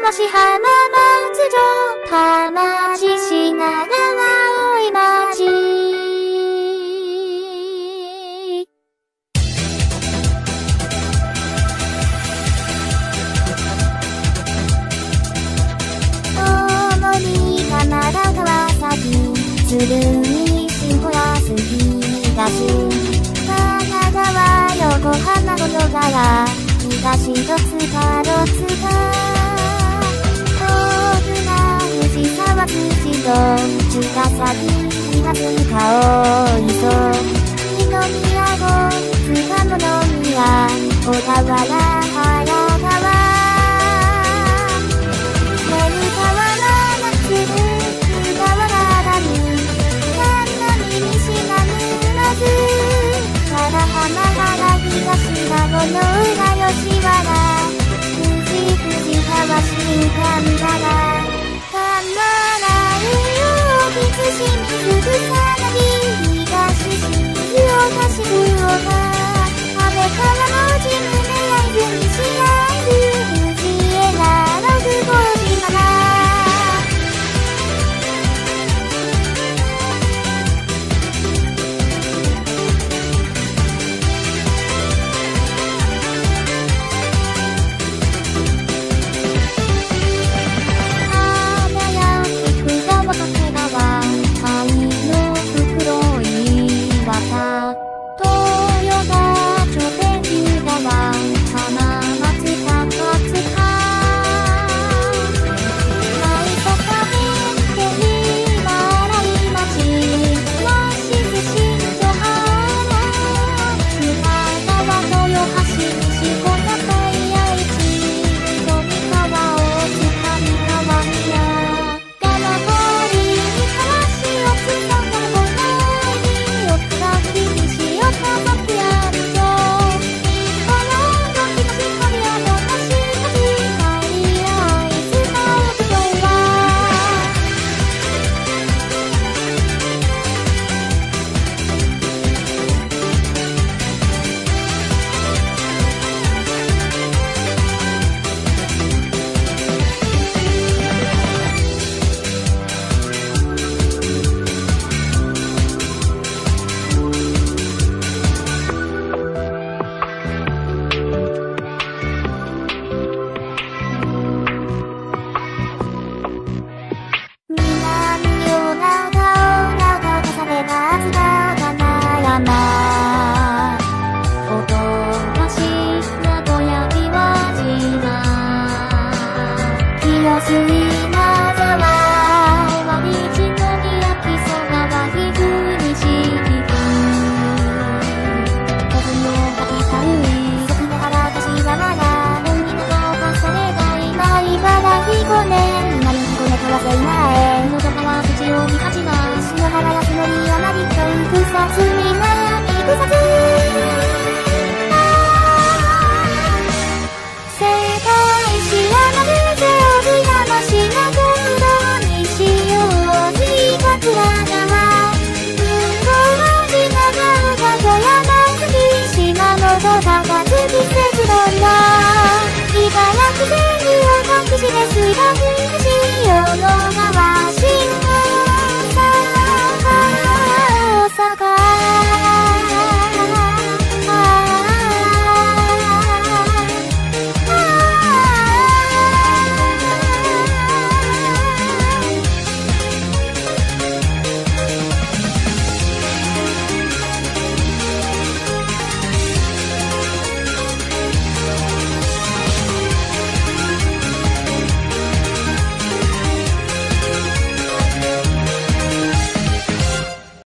市浜松城、田町品川大井町。大森、蒲田、川崎、鶴見、新子安、東、神奈川、横浜、小野川、東戸塚、戸塚、大船、藤沢、辻堂、茅ヶ崎、東三大磯、二宮郷、津賀物宮、小田原、早川、眠川の松津、湯河原谷、南に西南の津、原浜原東名護の浦吉原、富士川新神原、玉名大津市水草薙、東市静岡市福岡、安倍川の地宗会津西会津、藤枝の久保島だ。茨城県には各地で水道